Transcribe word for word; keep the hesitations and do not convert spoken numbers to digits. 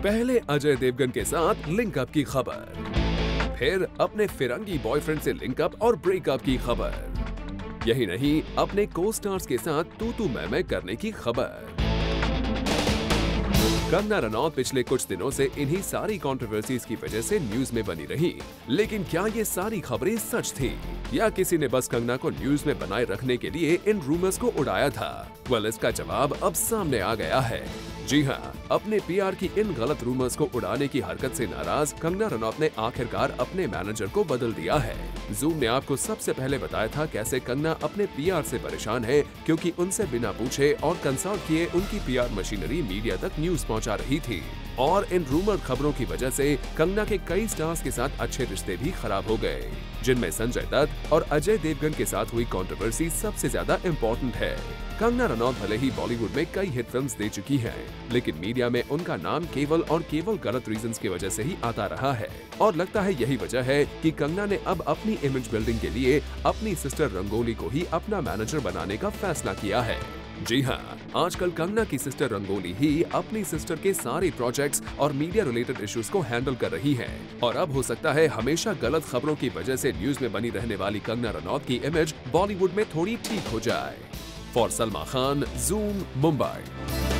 पहले अजय देवगन के साथ लिंकअप की खबर, फिर अपने फिरंगी बॉयफ्रेंड से लिंकअप और ब्रेकअप की खबर। यही नहीं, अपने को स्टार्स के साथ तू तू मैं मैं करने की खबर। कंगना रनौत पिछले कुछ दिनों से इन्हीं सारी कंट्रोवर्सीज की वजह से न्यूज में बनी रही, लेकिन क्या ये सारी खबरें सच थी या किसी ने बस कंगना को न्यूज में बनाए रखने के लिए इन रूमर्स को उड़ाया था? वेल, इसका जवाब अब सामने आ गया है। जी हाँ, अपने पीआर की इन गलत रूमर्स को उड़ाने की हरकत से नाराज कंगना रनौत ने आखिरकार अपने मैनेजर को बदल दिया है। जूम ने आपको सबसे पहले बताया था कैसे कंगना अपने पीआर से परेशान है, क्योंकि उनसे बिना पूछे और कंसल्ट किए उनकी पीआर मशीनरी मीडिया तक न्यूज पहुंचा रही थी। और इन रूमर खबरों की वजह से कंगना के कई स्टार्स के साथ अच्छे रिश्ते भी खराब हो गए, जिनमें संजय दत्त और अजय देवगन के साथ हुई कंट्रोवर्सी सबसे ज्यादा इम्पोर्टेंट है। कंगना रनौत भले ही बॉलीवुड में कई हिट फिल्म्स दे चुकी हैं, लेकिन मीडिया में उनका नाम केवल और केवल गलत रीजंस की वजह से ही आता रहा है। और लगता है यही वजह है कि कंगना ने अब अपनी इमेज बिल्डिंग के लिए अपनी सिस्टर रंगोली को ही अपना मैनेजर बनाने का फैसला किया है। जी हाँ, आजकल कंगना की सिस्टर रंगोली ही अपनी सिस्टर के सारे प्रोजेक्ट्स और मीडिया रिलेटेड इश्यूज को हैंडल कर रही है। और अब हो सकता है हमेशा गलत खबरों की वजह से न्यूज में बनी रहने वाली कंगना रनौत की इमेज बॉलीवुड में थोड़ी ठीक हो जाए। For Salma Khan, Zoom, Mumbai.